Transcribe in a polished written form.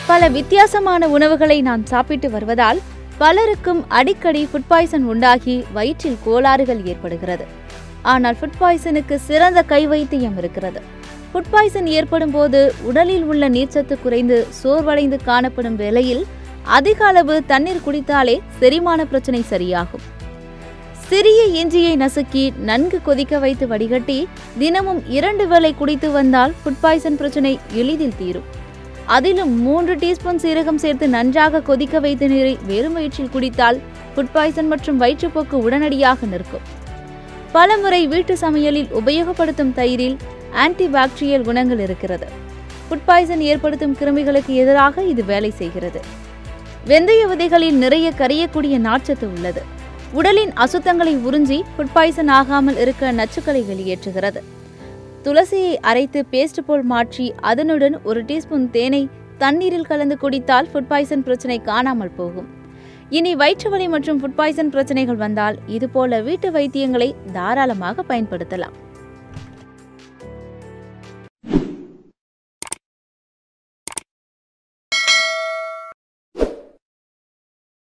பல வித்தியாசமான உணவுகளை நாம் சாப்பிட்டு வருவதால் பலருக்கும் அடிக்கடி ஃபுட் பாய்சன் உண்டாகி வயிற்றில் கோளாறுகள் ஏற்படுகிறது. ஆனால் ஃபுட் பாய்சனுக்கு சிறந்த கை வைத்தியம் இருக்கிறது. ஃபுட் பாய்சன் ஏற்படும் போது உடலில் உள்ள நீர்ச்சத்து குறைந்து சோர்வடைந்து காணப்படும் வேளையில் அதிக அளவு தண்ணீர் குடித்தாலே செரிமான பிரச்சனை சரியாகும். சிறிய இஞ்சியை நசுக்கி நன்கு கொதிக்க வைத்து வடிகட்டி தினமும் 2 வேளை குடித்து வந்தால் ஃபுட் பாய்சன் பிரச்சனை எளிதில் தீரும். அதிலும் 3 டீஸ்பூன் சீரகம் சேர்த்து நன்றாக கொதிக்க வைத்த நீரை வெறும் வயிற்றில் குடித்தால் ஃபுட் பாய்சன் மற்றும் வயிற்றுப்போக்கு உடனடியாக நிற்கும். பலமுறை வீட்டு சமையலில் உபயோகப்படுத்தும் தயிரில் ஆன்டிபாக்டீரியல் குணங்கள் இருக்கிறது. ஃபுட் பாய்சன் ஏற்படுத்தும் கிருமிகளுக்கு எதிராக இது வேலை செய்கிறது. வெந்தய விதைகளில் நிறைய கரையக்கூடிய நார்ச்சத்து உள்ளது. உடலின் அசுத்தங்களை உறிஞ்சி ஃபுட் பாய்சன் ஆகாமல் இருக்க நச்சுக்களை வெளியேற்றுகிறது. துளசியை அரைத்து பேஸ்ட் போல் மாற்றி அதனுடன் 1 டீஸ்பூன் தேனை தண்ணீரில் கலந்து குடித்தால் ஃபுட் பாய்சன் பிரச்சனை காணாமல் போகும். இனி வயிற்று வலி மற்றும் ஃபுட் பாய்சன் பிரச்சனைகள் வந்தால் இதுபோல வீட்டு வைத்தியங்களை தாராளமாக பயன்படுத்தலாம்.